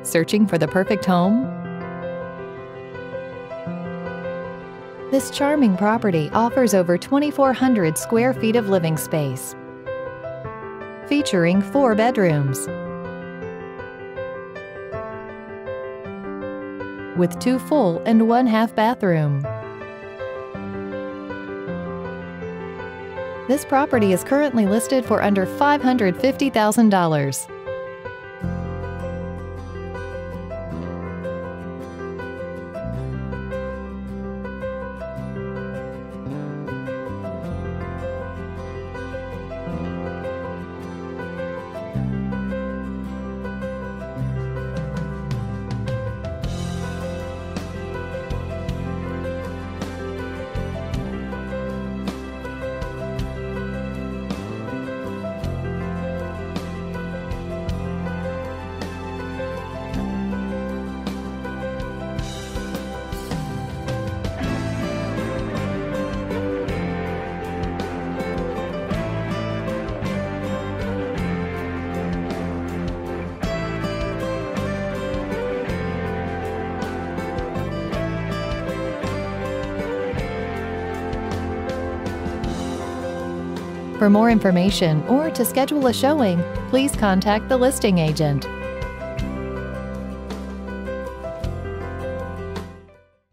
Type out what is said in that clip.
Searching for the perfect home? This charming property offers over 2,400 square feet of living space, featuring 4 bedrooms, with 2 full and 1 half bathroom. This property is currently listed for under $550,000. For more information or to schedule a showing, please contact the listing agent.